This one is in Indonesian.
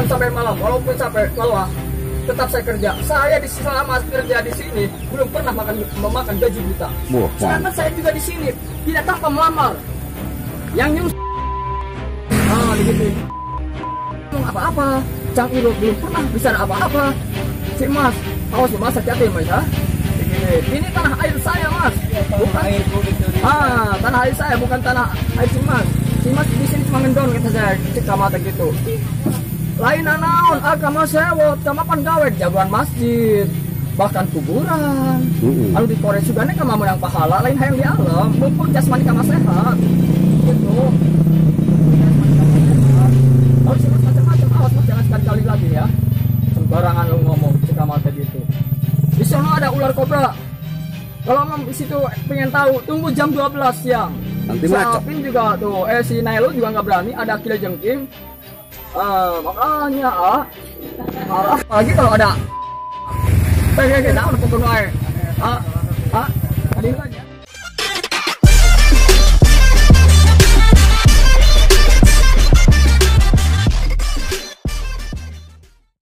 sampai malam, walaupun sampai lelah, tetap saya kerja. Saya selama kerja di sini belum pernah memakan gaji buta. Sedangkan saya juga di sini tidak tanpa melamar. Yang nyus, begitu. Apa-apa, Cang Iro belum pernah bisa apa-apa. Si Mas, awas Mas, hati-hati Mas ya. Ini tanah air saya Mas, bukan tanah air saya, bukan tanah air si Mas. Si Mas di sini cuma ngendon kata saya, kecamatan gitu. Lain naon, agama sewot, kamapan gawe jagoan masjid, bahkan kuburan. Lalu di Korea juga nih kamu menang pahala, lain hayang di alam, mumpung jasmani kama sehat. Gitu. Lalu si Mas macam-macam, awas Mas jangan sekali-kali lagi ya. Sembarangan lu ngomong kecamatan gitu. Di sana ada ular kobra. Kalau memang di situ pengen tahu, tunggu jam 12 siang. Nanti Apin juga tuh, si Nailo juga nggak berani, ada kila jengking. Makanya apalagi kalau ada. Kayak tahu pembunuh air. Tadi aja.